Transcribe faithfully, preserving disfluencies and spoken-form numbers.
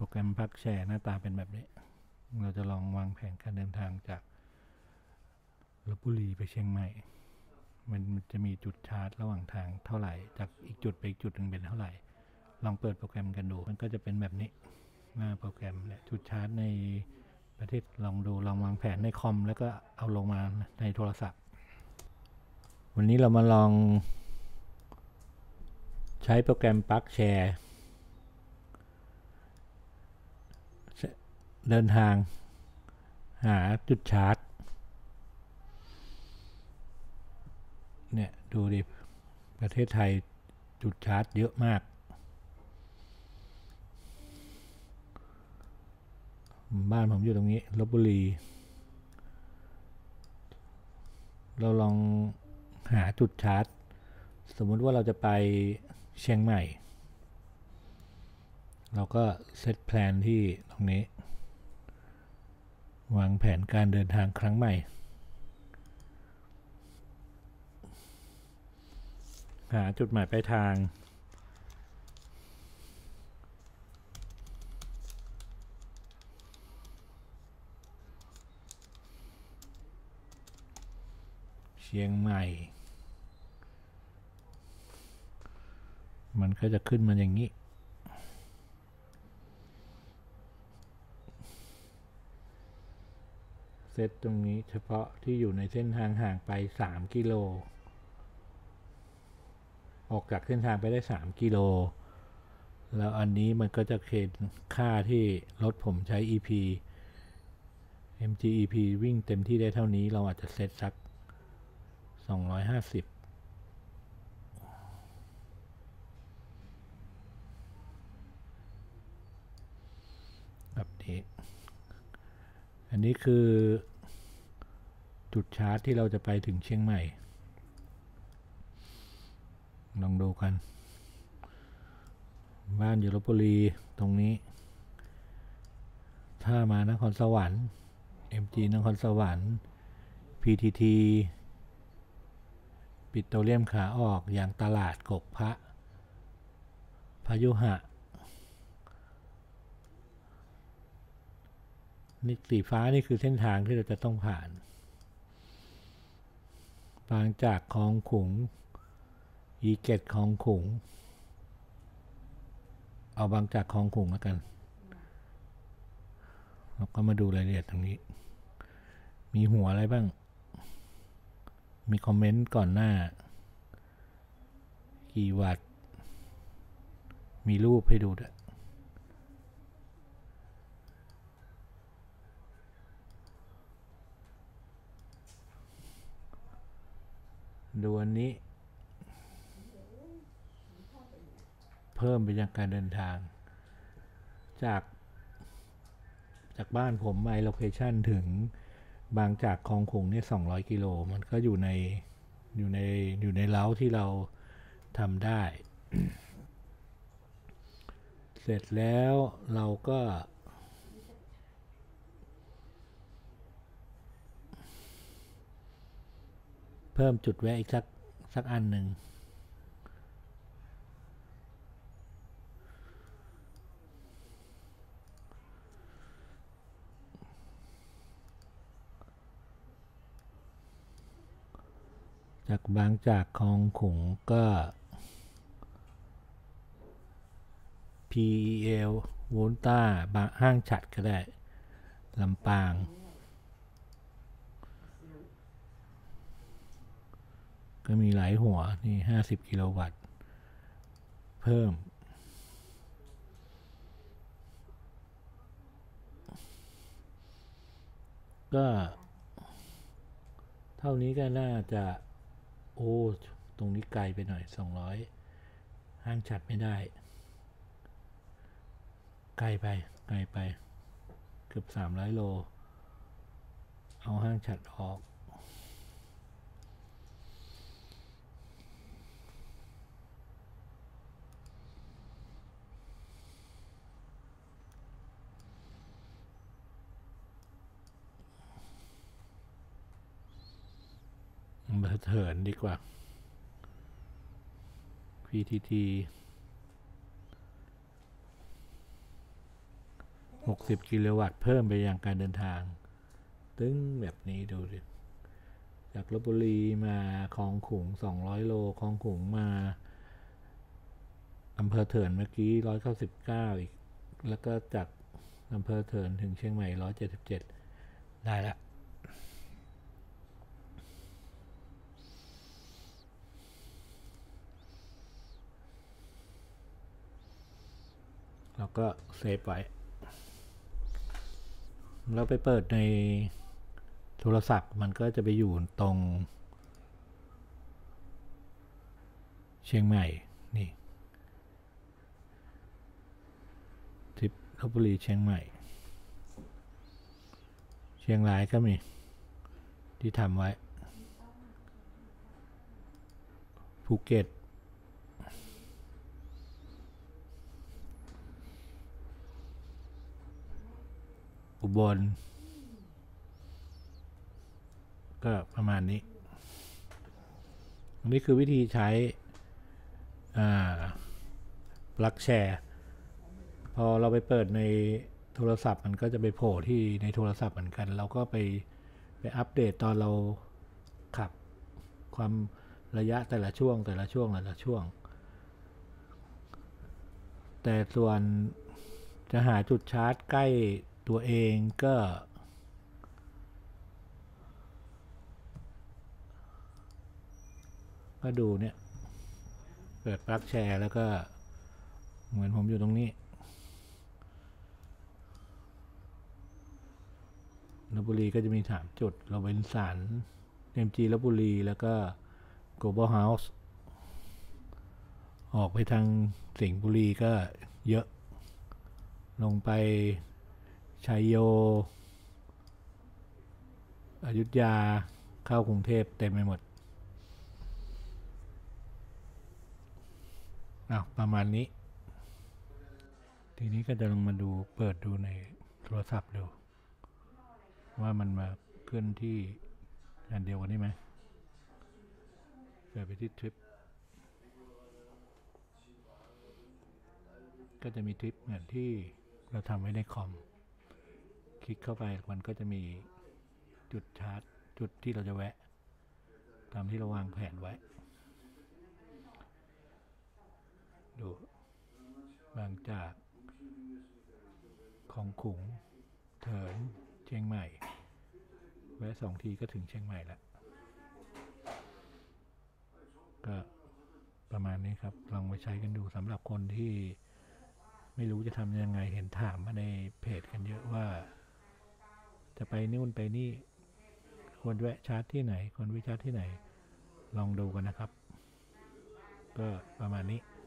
แกรมพักแชร์หน้าตาเป็นแบบนี้เราจะลองวางแผนการเดินทางจากลพบุรีไปเชียงใหม่มันจะมีจุดชาร์จระหว่างทางเท่าไหร่จากอีกจุดไปอีกจุดหนึ่งเป็นเท่าไหร่ลองเปิดโปรแกรมกันดูมันก็จะเป็นแบบนี้หน้าโปรแกรมและจุดชาร์จในประเทศลองดูลองวางแผนในคอมแล้วก็เอาลงมาในโทรศัพท์วันนี้เรามาลองใช้โปรแกรมปลั๊กแชร์เดินทางหาจุดชาร์จเนี่ยดูดิประเทศไทยจุดชาร์จเยอะมากบ้านผมอยู่ตรงนี้ลพบุรีเราลองหาจุดชาร์จสมมุติว่าเราจะไปเชียงใหม่เราก็เซตแพลนที่ตรงนี้วางแผนการเดินทางครั้งใหม่หาจุดหมายปลายทางเชียงใหม่มันก็จะขึ้นมาอย่างนี้เซตตรงนี้เฉพาะที่อยู่ในเส้นทางห่างไปสามกิโลออกจากเส้นทางไปได้สามกิโลแล้วอันนี้มันก็จะเคนค่าที่รถผมใช้ อี พี เอ็ม จี อี พี วิ่งเต็มที่ได้เท่านี้เราอาจจะเซตสักสองร้อยห้าสิบแบบนี้อันนี้คือจุดชาร์จที่เราจะไปถึงเชียงใหม่ลองดูกันบ้านอยู่ลพบุรีตรงนี้ถ้ามานครสวรรค์ เอ็ม จี นครสวรรค์ พี ที ที ปิโตรเลียมขาออกอย่างตลาดกกพระพยุหะนี่สีฟ้านี่คือเส้นทางที่เราจะต้องผ่านบางจากคลองขุงอีเกตคลองขุงเอาบางจากคลองขุงแล้วกันเราก็มาดูรายละเอียดตรงนี้มีหัวอะไรบ้างมีคอมเมนต์ก่อนหน้ากี่วัตต์มีรูปให้ดูด้วยดูอันนี้เพิ่มไปยังการเดินทางจากจากบ้านผมไปโลเคชั่นถึงบางจากคลองขุงเนี่ยสองร้อยกิโลมันก็อยู่ในอยู่ในอยู่ในเล้าที่เราทำได้ เสร็จแล้วเราก็เพิ่มจุดแวะอีกสักสักอันหนึ่งจากบางจากคลองขุงก็ พี อี แอล โวลต้าบางห้างฉัดก็ได้ลำปางก็มีหลายหัวนี่ห้าสิบกิโลวัตต์เพิ่มก็เท่านี้ก็น่าจะโอ้ตรงนี้ไกลไปหน่อยสองร้อยห้างฉัดไม่ได้ไกลไปไกลไปเกือบสามร้อยโลเอาห้างฉัดออกมาเถินดีกว่า พี ที ทีหกสิบกิโลวัตต์เพิ่มไปยังการเดินทางตึ้งแบบนี้ดูดิจากลพบุรีมาคลองขุงสองร้อยโลคลองขุงมาอำเภอเถินเมื่อกี้หนึ่งร้อยเก้าสิบเก้าอีกแล้วก็จากอำเภอเถินถึงเชียงใหม่หนึ่งร้อยเจ็ดสิบเจ็ดได้ละแล้วก็เซฟไว้แล้วไปเปิดในโทรศัพท์มันก็จะไปอยู่ตรงเชียงใหม่นี่ทริปลพบุรีเชียงใหม่เชียงรายก็มีที่ทำไว้ภูเก็ตอุบลก็ประมาณนี้อันนี้คือวิธีใช้ปลั๊กแชร์พอเราไปเปิดในโทรศัพท์มันก็จะไปโผล่ที่ในโทรศัพท์เหมือนกันเราก็ไปไปอัปเดตตอนเราขับความระยะแต่ละช่วงแต่ละช่วงแต่ละช่วงแต่ส่วนจะหาจุดชาร์จใกล้ตัวเองก็ก็ดูเนี่ยเปิดปลั๊กแชร์แล้วก็เหมือนผมอยู่ตรงนี้ลพบุรีก็จะมีสามจุดโรบินสัน เอ็ม จี ลพบุรีแล้วก็ Global House ออกไปทางสิงห์บุรีก็เยอะลงไปชัยโยอยุธยาเข้ากรุงเทพเต็มไปหมดอ้าวประมาณนี้ทีนี้ก็จะลงมาดูเปิดดูในโทรศัพท์ดูว่ามันมาเคลื่อนที่อันเดียวกันได้ไหมเปิดไปที่ทริปก็จะมีทริปเหมือนที่เราทำไว้ในคอมคลิกเข้าไปมันก็จะมีจุดชาร์จจุดที่เราจะแวะตามที่เราวางแผนไว้ดูบางจากคลองขุงเถินเชียงใหม่แวะสองทีก็ถึงเชียงใหม่แล้วก็ประมาณนี้ครับลองไปใช้กันดูสำหรับคนที่ไม่รู้จะทำยังไงเห็นถามมาในเพจกันเยอะว่าจะไปนู่นไปนี่ควรแวะชาร์จที่ไหนควรวิชาร์จที่ไหนลองดูกันนะครับก็ประมาณนี้